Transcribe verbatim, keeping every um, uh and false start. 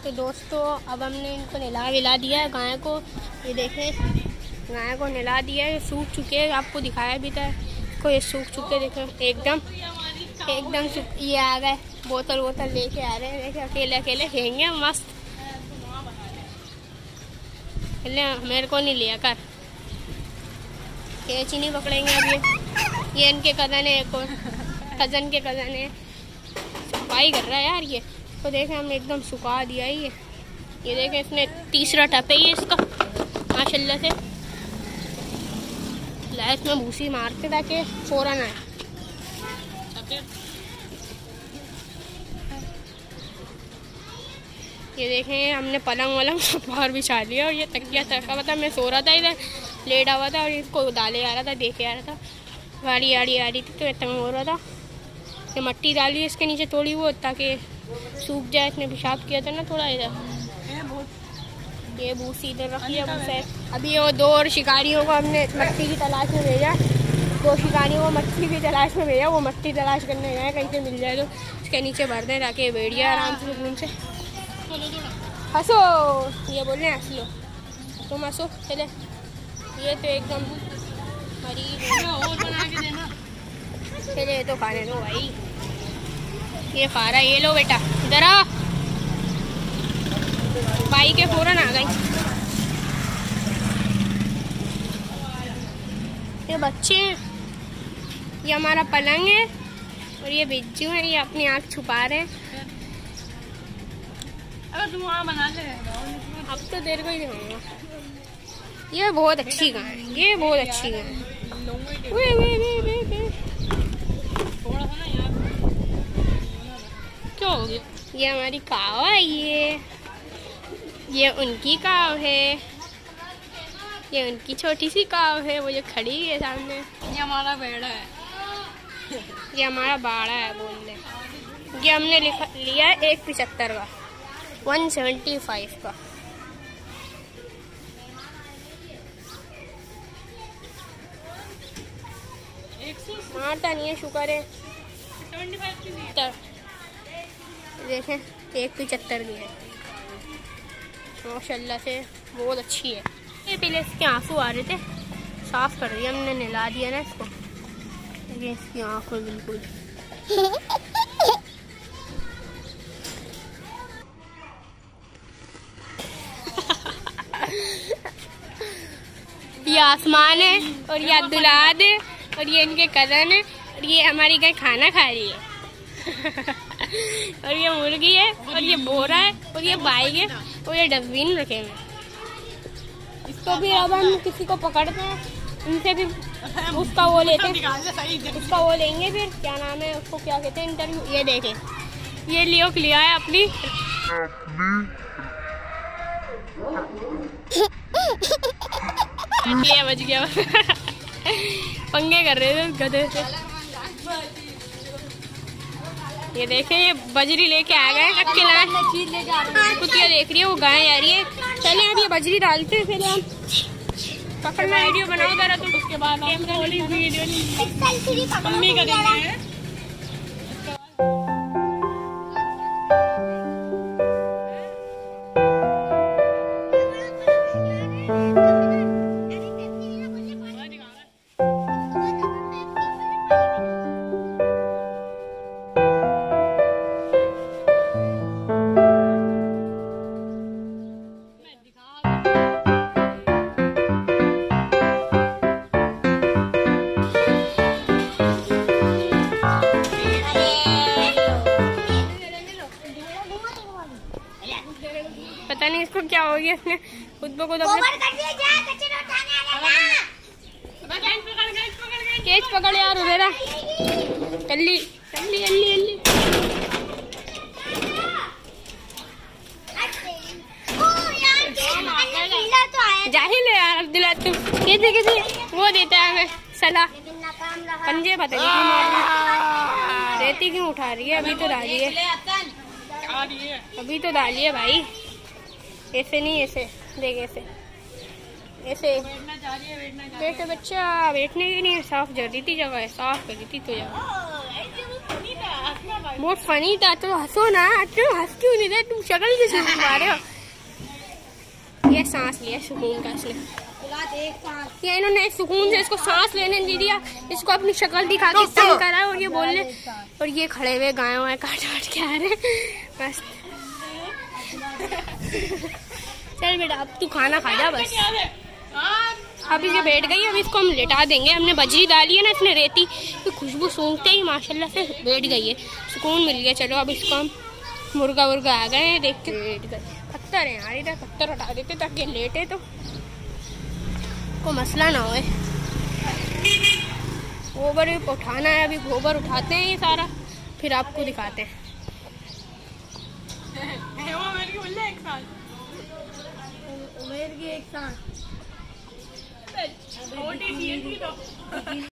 तो दोस्तों अब हमने इनको नहला विला दिया है गाय को। ये देखें गाय को नहला दिया है, सूख चुके हैं, आपको दिखाया भी था इसको, ये सूख चुके देखें एकदम एकदम सूख। ये आ गए बोतल वोतल लेके आ रहे हैं, देखे अकेले अकेले खेलेंगे मस्त। मेरे को नहीं लिया कर, ये चीनी पकड़ेंगे अब। ये ये इनके कज़न है, एक और कज़न के कज़न है, सफाई कर रहा है यार। ये तो देखें हमने एकदम सुखा दिया है। ये ये देखें इसने तीसरा टप है ये इसका माशाल्लाह से। लाइट में भूसी मारते ताकि फौरन आए। ये देखें हमने पलंग वलंग बाहर बिछा लिया और ये तकिया रखा हुआ था। मैं सो रहा था इधर लेटा हुआ था और इसको डाले आ रहा था, देखे आ रहा था, गाड़ी आड़ी आ रही थी तो तंग हो रहा था। ये मिट्टी डाली इसके नीचे थोड़ी वो ताकि सूख जाए। इसने पेशाब किया था ना थोड़ा इधर, ये भूसी इधर रखी है भूसा। अभी वो दो और शिकारियों को हमने मट्टी की तलाश में भेजा, दो शिकारियों को मट्टी की तलाश में भेजा। वो मट्टी तलाश करने गए, कहीं से मिल जाए तो इसके नीचे भर दें ताकि भेड़िया आराम से सुकून से। हंसो, ये बोल रहे हैं हंस लो, तुम हंसो चले। ये तो एकदम मरीज चले, ये तो खाने दो भाई, ये खा रहा है। ये लो बेटा इधर आ, भाई के फौरन आ गई। ये बच्चे, ये हमारा पलंग है और ये बिज्जू है, ये अपनी आँख छुपा रहे हैं। अगर तुम वहाँ बना ले अब तो देर को ही दिखाऊंगा। ये बहुत अच्छी गाय है, ये बहुत अच्छी गाय है। क्या हो गया? ये हमारी काव है, ये ये उनकी काव है, ये उनकी छोटी सी काव है, वो जो खड़ी है सामने। ये हमारा बेड़ा है, ये हमारा बाड़ा है बोल दे। ये हमने लिखा लिया है एक पिछहत्तर का, वन सेवेंटी फाइव का। मारता नहीं है, शुक्र है। देखें एक पिछहत्तर की है माशाल्लाह से, बहुत अच्छी है। ये पहले इसके आंसू आ रहे थे, साफ कर दिया हमने, नहला दिया ना इसको। देखिए इसकी आँख में बिल्कुल ये आसमान है और ये अब्दुल्लाद है और ये इनके कज़न है और ये हमारी गाय खाना खा रही है और ये मुर्गी है और ये बोरा है और ये बाइक है और ये डस्टबिन रखे हुए हैं। इसको भी अब हम किसी को पकड़ते हैं, उनसे भी उसका वो लेते हैं, उसका वो लेंगे फिर क्या नाम है उसको, क्या कहते हैं इंटरव्यू। ये देखें ये लियो लिया है अपनी ये बच गया पंगे कर रहे थे गधे से। ये देखें ये बजरी लेके आ गए, कुतिया देख रही है वो गाय आ रही है। चले अब ये बजरी डालते हैं, फिर हम पकड़ना वीडियो बनाओ जरा तुम, उसके बाद मम्मी का देंगे। पता नहीं इसको क्या हो गया, इसने खुद ब खुद केच पकड़ यार उधर जल्दी जल्दी जल्दी जल्दी। जाहिल है यार अब्दुल्ला, तुम कैसे कैसे वो देता है हमें सलाह, पंजे पता नहीं रेती क्यों उठा रही है। अभी तो डाली है, अभी तो डाली है भाई, ऐसे नहीं, ऐसे देख ऐसे ऐसे बैठे बच्चा बैठने की नहीं है, साफ जर दी थी जगह है, साफ कर दी थी तो जगह। बहुत फनी था, तो हंसो ना, तुम हंस क्यों नहीं रहे, तुम शक्ल किस घुमा रहे हो। ये सांस लिया सुकून का इसने, ये इन्होंने सुकून से इसको सांस लेने नहीं दिया, इसको अपनी शक्ल दिखा के तंग करा और ये बोलने, और ये खड़े हुए गायों में काट काट के आ रहे बस। चल बेटा अब तू खाना खा जा बस। अब ये बैठ गई, अब इसको हम लेटा देंगे। हमने बजरी डाली है ना इसमें रेती, तो खुशबू सूंघते ही माशाल्लाह से बैठ गई है, सुकून मिल गया। चलो अब इसको हम, मुर्गा मुर्गा आ गए हैं देख के बैठ गए। पत्थर है यार, इधर पत्थर हटा देते ताकि लेटे तो को मसला ना होए। गोबर उठाना है, अभी गोबर उठाते हैं ये सारा, फिर आपको दिखाते हैं। उमेर की एक साथ